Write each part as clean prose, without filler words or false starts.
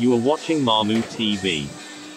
You are watching Mamu TV.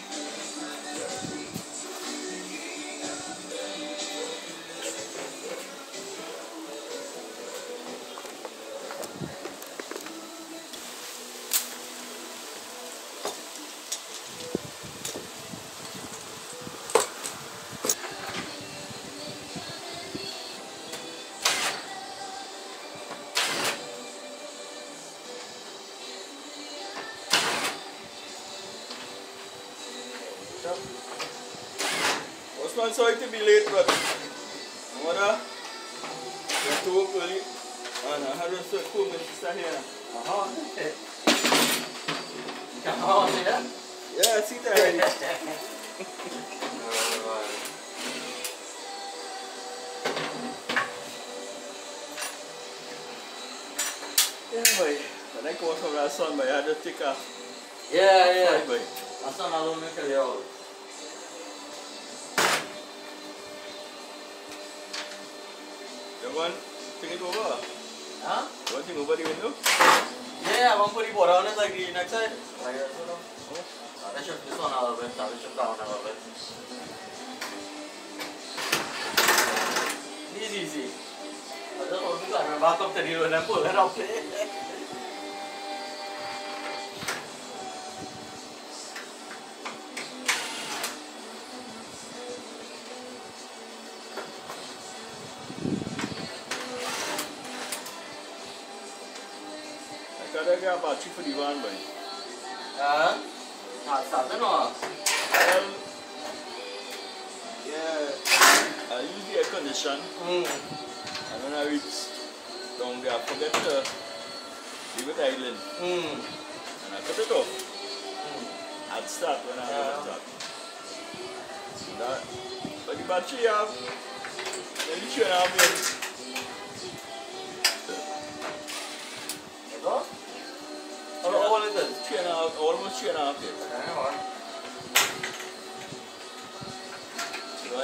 Bushman, sorry to be late, but mother, you're too early, and I had to cool my sister here. Come on, yeah? Yeah, sit there already. Yeah, boy. When I come from that sun, boy, I had to take a Yeah. boy. That's not alone make a deal. You want to take it over? Huh? You want to take over the window? Yeah, I want to put the board on it like the next side. Like that, you know? I should this one a little bit, I should down a little bit. Easy. I just want to go back up to the and pull it up. I got to get a battery for the van, boy. Something or? Yeah, I use the air condition. And when I reach down there, I forget to leave it idling. And I cut it off. I'd start when I was start. That, but the battery I have nearly 2.5 years. How old is it? Almost 2.5 years. So